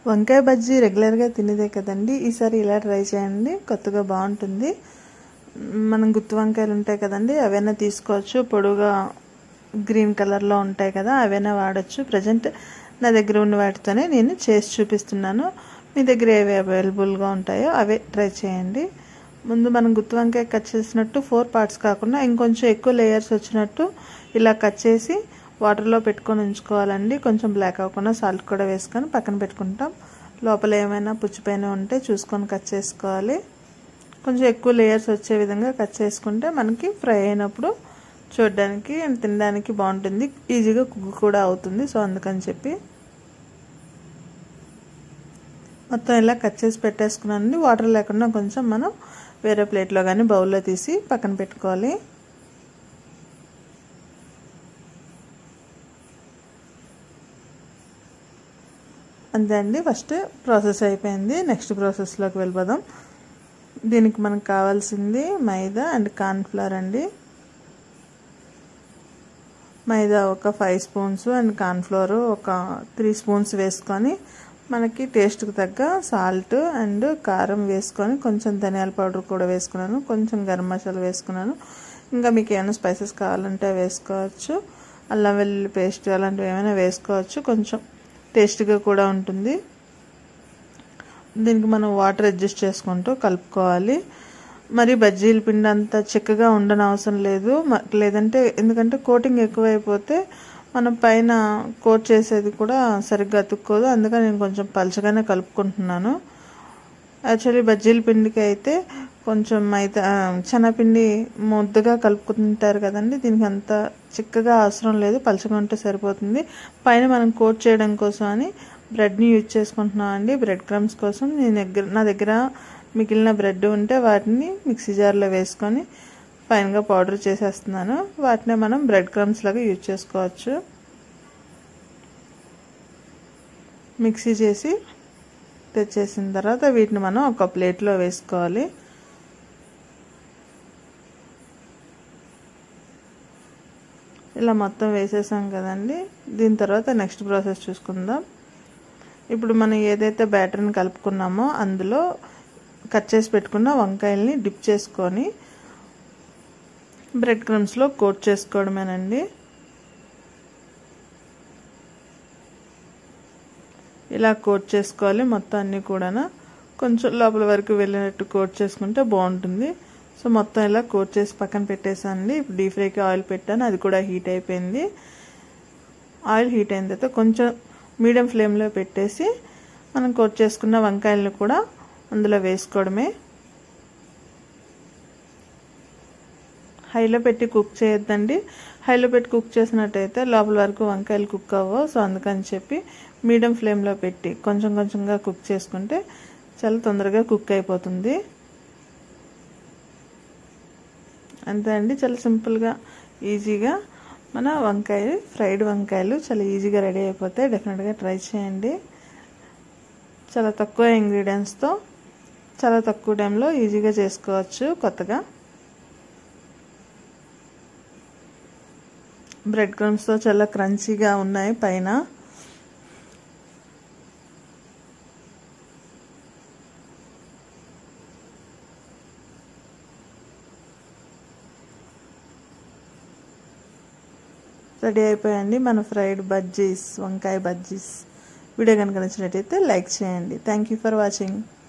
వంకాయ బజ్జీ రెగ్యులర్గా తినేదే కదండి, ఈసారి ఇలా ట్రై చేయండి, కొత్తగా బాగుంటుంది. మనం గుత్తి వంకాయలు ఉంటాయి కదండి, అవైనా తీసుకోవచ్చు. పొడుగా గ్రీన్ కలర్లో ఉంటాయి కదా, అవైనా వాడచ్చు. ప్రజెంట్ నా దగ్గర ఉన్న వాటితోనే నేను చేసి చూపిస్తున్నాను. మీ దగ్గర ఏవి అవైలబుల్గా ఉంటాయో అవే ట్రై చేయండి. ముందు మనం గుత్తి వంకాయ కట్ చేసినట్టు 4 పార్ట్స్ కాకుండా ఇంకొంచెం ఎక్కువ లేయర్స్ వచ్చినట్టు ఇలా కట్ చేసి వాటర్లో పెట్టుకొని ఉంచుకోవాలండి. కొంచెం బ్లాక్ అవ్వకుండా సాల్ట్ కూడా వేసుకొని పక్కన పెట్టుకుంటాం. లోపల ఏమైనా పుచ్చిపోయిన ఉంటే చూసుకొని కట్ చేసుకోవాలి. కొంచెం ఎక్కువ లేయర్స్ వచ్చే విధంగా కట్ చేసుకుంటే మనకి ఫ్రై అయినప్పుడు చూడడానికి అండ్ తినడానికి బాగుంటుంది, ఈజీగా కుక్ కూడా అవుతుంది. సో అందుకని చెప్పి మొత్తం ఇలా కట్ చేసి పెట్టేసుకున్నానండి. వాటర్ లేకుండా కొంచెం మనం వేరే ప్లేట్లో కానీ బౌల్లో తీసి పక్కన పెట్టుకోవాలి. అంతే అండి, ఫస్ట్ ప్రాసెస్ అయిపోయింది. నెక్స్ట్ ప్రాసెస్లోకి వెళ్ళిపోదాం. దీనికి మనకు కావాల్సింది మైదా అండ్ కార్న్ఫ్లవర్ అండి. మైదా ఒక 5 స్పూన్స్ అండ్ కార్న్ఫ్లవర్ ఒక 3 స్పూన్స్ వేసుకొని మనకి టేస్ట్కి తగ్గ సాల్ట్ అండ్ కారం వేసుకొని కొంచెం ధనియాల పౌడర్ కూడా వేసుకున్నాను, కొంచెం గరం మసాలా వేసుకున్నాను. ఇంకా మీకు ఏమైనా స్పైసెస్ కావాలంటే వేసుకోవచ్చు. అల్లం వెల్లుల్లి పేస్ట్ అలాంటివి ఏమైనా వేసుకోవచ్చు, కొంచెం టేస్ట్గా కూడా ఉంటుంది. దీనికి మనం వాటర్ అడ్జస్ట్ చేసుకుంటూ కలుపుకోవాలి. మరి బజ్జీల పిండి అంత చిక్కగా ఉండని అవసరం లేదు, లేదంటే ఎందుకంటే కోటింగ్ ఎక్కువైపోతే మనం పైన కోట్ చేసేది కూడా సరిగ్గా అతుక్కోదు. అందుకని నేను కొంచెం పలచగానే కలుపుకుంటున్నాను. యాక్చువల్లీ బజ్జీల పిండికి అయితే కొంచెం మైదా శనగపిండి ముద్దగా కలుపుకుంటారు కదండి, దీనికి అంత చిక్కగా అవసరం లేదు, పలచగా ఉంటే సరిపోతుంది. పైన మనం కోట్ చేయడం కోసం అని బ్రెడ్ని యూజ్ చేసుకుంటున్నాం అండి. బ్రెడ్ క్రమ్స్ కోసం నా దగ్గర మిగిలిన బ్రెడ్ ఉంటే వాటిని మిక్సీ జార్లో వేసుకొని ఫైన్గా పౌడర్ చేసేస్తున్నాను. వాటిని మనం బ్రెడ్ క్రమ్స్ లాగా యూజ్ చేసుకోవచ్చు. మిక్సీ చేసి తెచ్చేసిన తర్వాత వీటిని మనం ఒక ప్లేట్లో వేసుకోవాలి. ఇలా మొత్తం వేసేసాం కదండి. దీని తర్వాత నెక్స్ట్ ప్రాసెస్ చూసుకుందాం. ఇప్పుడు మనం ఏదైతే బ్యాటర్ని కలుపుకున్నామో అందులో కట్ చేసి పెట్టుకున్న వంకాయల్ని డిప్ చేసుకొని బ్రెడ్ క్రమ్స్లో కోట్ చేసుకోవడమేనండి. ఇలా కోట్ చేసుకోవాలి మొత్తం అన్నీ కూడా. కొంచెం లోపల వరకు వెళ్ళినట్టు కోట్ చేసుకుంటే బాగుంటుంది. సో మొత్తం ఇలా కోట్ చేసి పక్కన పెట్టేసానండి. ఇప్పుడు డీప్ ఫ్రైకి ఆయిల్ పెట్టాను, అది కూడా హీట్ అయిపోయింది. ఆయిల్ హీట్ అయిన తర్వాత కొంచెం మీడియం ఫ్లేమ్లో పెట్టేసి మనం కోట్ చేసుకున్న వంకాయలను కూడా అందులో వేసుకోవడమే. హైలో పెట్టి కుక్ చేయొద్దండి, హైలో పెట్టి కుక్ చేసినట్టయితే లోపల వరకు వంకాయలు కుక్ అవ్వవు. సో అందుకని చెప్పి మీడియం ఫ్లేమ్లో పెట్టి కొంచెం కొంచెంగా కుక్ చేసుకుంటే చాలా తొందరగా కుక్ అయిపోతుంది. అంతే అండి, చాలా సింపుల్గా ఈజీగా మన ఫ్రైడ్ వంకాయలు చాలా ఈజీగా రెడీ అయిపోతాయి. డెఫినెట్గా ట్రై చేయండి. చాలా తక్కువ ఇంగ్రీడియంట్స్తో చాలా తక్కువ టైంలో ఈజీగా చేసుకోవచ్చు. కొత్తగా బ్రెడ్ క్రమ్స్తో చాలా క్రంచీగా ఉన్నాయి పైన. రెడీ అయిపోయండి మన ఫ్రైడ్ బజ్జీస్, వంకాయ బజ్జీస్. వీడియో కనుక నచ్చినట్టయితే లైక్ చేయండి. Thank you for watching.